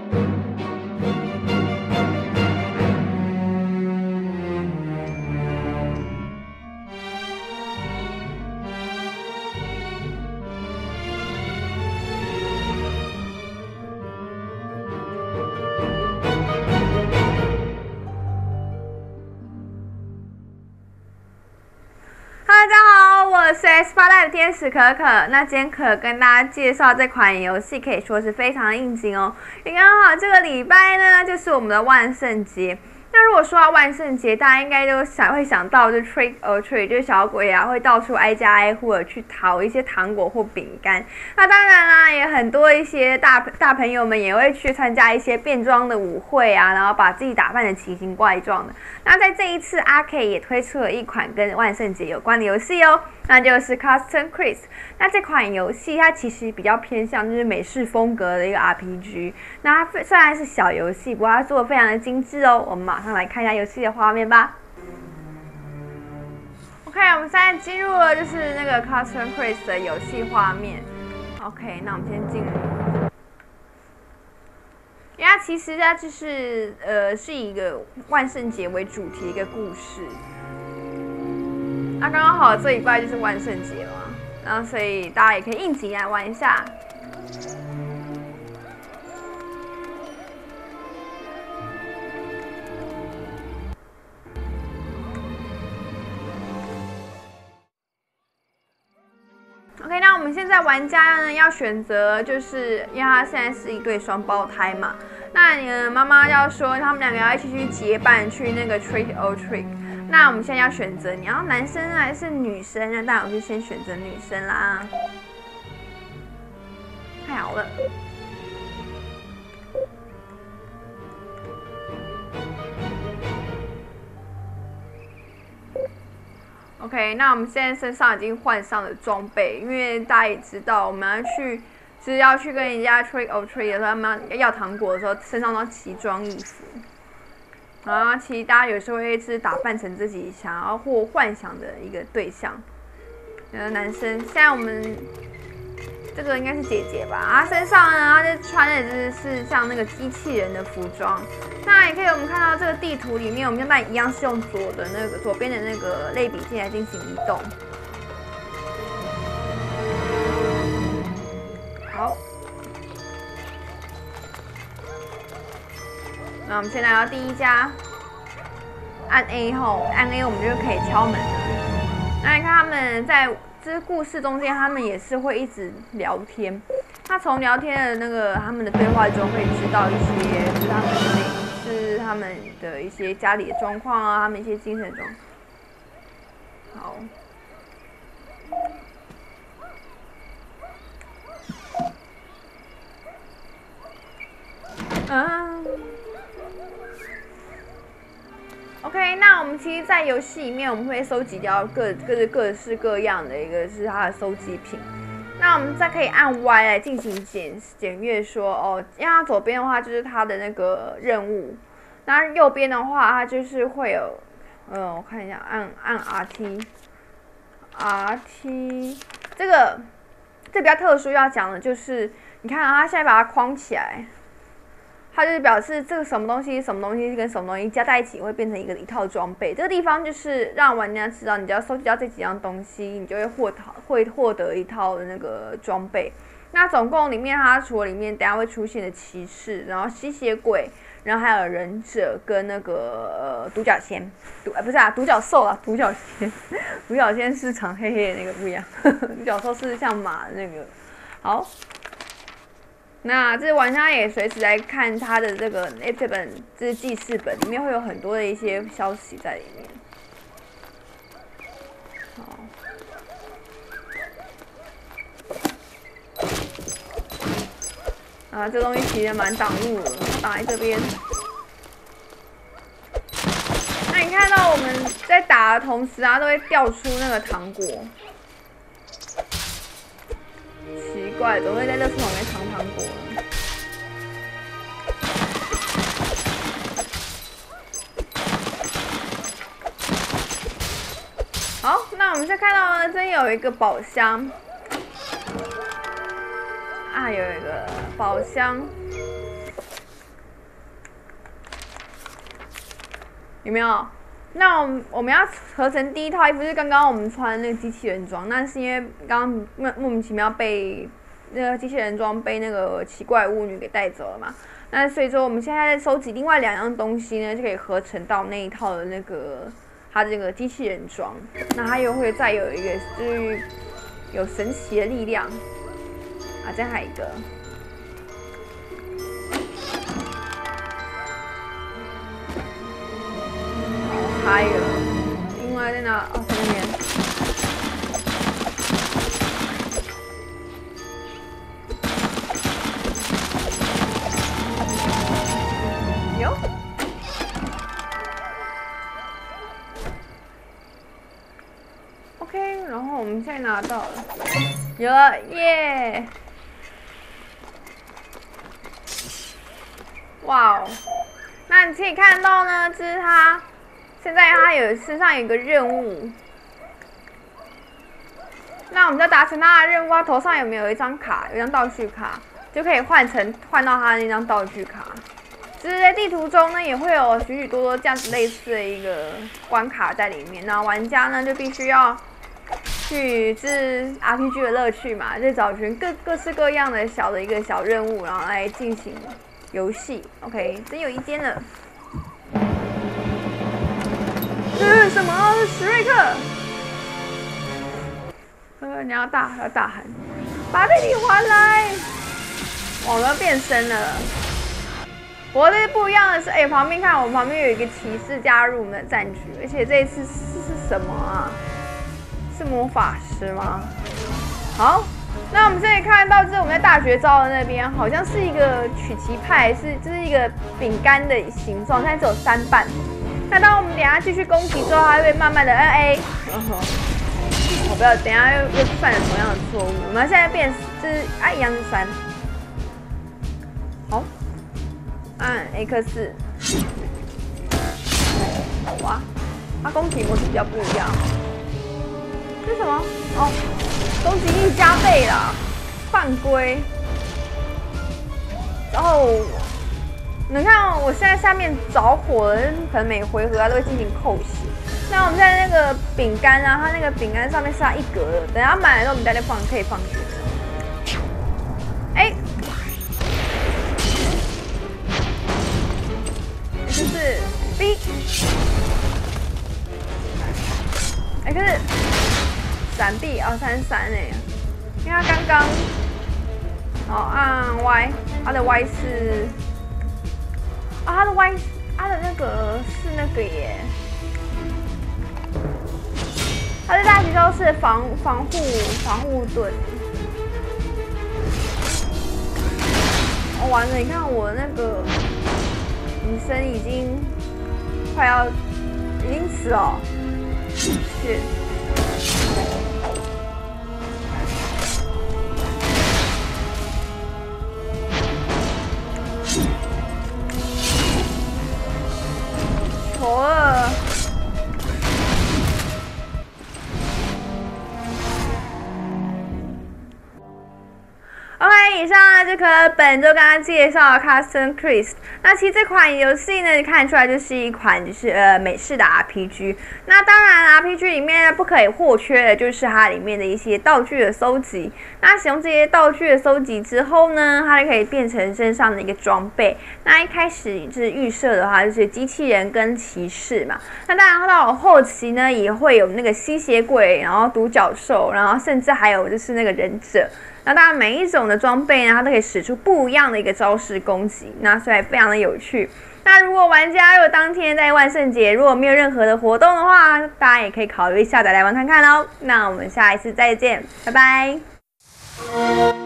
大家好，我是 S8 的天使可可。那今天可跟大家介绍这款游戏，可以说是非常应景哦。也刚好这个礼拜呢，就是我们的万圣节。那如果说到万圣节，大家应该都会想到，就 trick or treat， 就是小鬼啊会到处挨家挨户的去讨一些糖果或饼干。那当然啦，也很多一些大朋友们也会去参加一些变装的舞会啊，然后把自己打扮的奇形怪状的。那在这一次，Arcade 也推出了一款跟万圣节有关的游戏哦，那就是 Custom Quiz。那这款游戏它其实比较偏向就是美式风格的一个 RPG。那它虽然是小游戏，不过它做的非常的精致哦。我们马上来看一下游戏的画面吧。OK， 我们现在进入了就是那个 Custom Quiz 的游戏画面。OK， 那我们先进入。因为它其实它就是是以一个万圣节为主题的一个故事。那刚刚好这一拜就是万圣节嘛，然后所以大家也可以应景来玩一下。OK， 那我们现在玩家呢要选择，就是因为他现在是一对双胞胎嘛，那你的妈妈要说他们两个要一起去结伴去那个 trick or treat。那我们现在要选择你要男生还是女生呢？当然我们就先选择女生啦。太好了。OK， 那我们现在身上已经换上了装备，因为大家也知道，我们要去跟人家 trick or treat 的时候，他们要糖果的时候，身上都要奇装异服。啊，其实大家有时候会是打扮成自己想要或幻想的一个对象。男生，现在我们这个应该是姐姐吧？她身上呢，她就穿的就是像那个机器人的服装。那也可以，我们看到这个地图里面，我们现在一样是用左边的那个类比键来进行移动。好，那我们现在要第一家，按 A 后，按 A 我们就可以敲门了。那你看他们在这故事中间，他们也是会一直聊天。那从聊天的他们的对话中，会知道一些是他们的一些家里的状况啊，他们一些精神状况。好。OK， 那我们其实，在游戏里面，我们会收集到各式各样的一个是它的收集品。那我们再可以按 Y 来进行检阅，说哦，因为它左边的话就是它的那个任务，那右边的话它就是会有，我看一下，按 RT， 这比较特殊要讲的就是，你看它现在把它框起来。它就是表示这个什么东西跟什么东西加在一起会变成一套装备。这个地方就是让玩家知道，你只要收集到这几样东西，你就会获得一套的那个装备。那总共里面它除了里面等下会出现的骑士，然后吸血鬼，然后还有忍者跟那个独角仙，不是啊，独角兽啊，独角仙，独角仙是长黑黑的那个不一样，独角兽是像马的那个。好。那这玩家也随时来看他的这本这记事本，里面会有很多的一些消息在里面。好，啊，这东西其实蛮挡路的，挡在这边。那你看到我们在打的同时啊，都会掉出那个糖果。奇怪，怎么会在垃圾桶里面藏糖果呢？好，那我们再看到呢，这有一个宝箱，啊，有一个宝箱。 有没有？那我们要合成第一套衣服，就是刚刚我们穿的那个机器人装。那是因为刚刚莫名其妙被那个机器人装被那个奇怪巫女给带走了嘛。那所以说我们现在在收集另外2样东西呢，就可以合成到那一套的那个它这个机器人装。那它又会再有一个就是有神奇的力量啊，这样还有一个。还有，另外在哪？哦，在那边。有。OK， 然后我们现在拿到了，有了，耶！哇哦，那你可以看到呢，这是它。现在他身上有一个任务，那我们在达成他的任务，他头上有没有一张卡，有一张道具卡，就可以换到他的那张道具卡。就是在地图中呢，也会有许许多多这样子类似的一个关卡在里面。那玩家呢就必须要去，这是 RPG 的乐趣嘛，就找寻各式各样的小任务，然后来进行游戏。OK， 真有一间了。这是什么？是史瑞克！你要大喊，把弟弟还来！哇，我要变身了。不过这不一样的是，旁边看我旁边有一个骑士加入我们的战局，而且这一次是什么啊？是魔法师吗？好，那我们这里看到，这是我们在大绝招的那边，好像是一个曲奇派，这是一个饼干的形状，但只有3瓣。那当我们等一下继续攻击之后，它会慢慢的我不要，等一下又犯了同样的错误。我们现在变就是一样是3。好，按 X。哇，它攻击模式比较不一样。这是什么？哦，攻击力加倍啦，犯规。然后。你看，我现在下面着火了，可能每回合它都会进行扣血。那我们在那个饼干啊，它那个饼干上面是它1格的，等它满了之后，我们再可以放血。就是 B， 可是闪避啊，33哎，因为它刚刚按 Y， 它的 Y 是。它的 Y， 它的那个是那个耶，它的大绝招是防护盾。完了，你看我那个女生已经死了，是。错了。OK， 以上这颗本周刚刚介绍的 Custom Quest。那其实这款游戏呢，你看出来就是一款美式的 RPG。那当然 RPG 里面不可以或缺的就是它里面的一些道具的收集。那使用这些道具的收集之后呢，它就可以变成身上的一个装备。那一开始就是预设的话，就是机器人跟骑士嘛。那当然到了后期呢，也会有那个吸血鬼，然后独角兽，然后甚至还有就是那个忍者。那当然，每一种的装备呢，它都可以使出不一样的一个招式攻击，那所以非常的有趣。那如果玩家当天在万圣节如果没有任何的活动的话，大家也可以考虑下载来玩看看咯。那我们下一次再见，拜拜。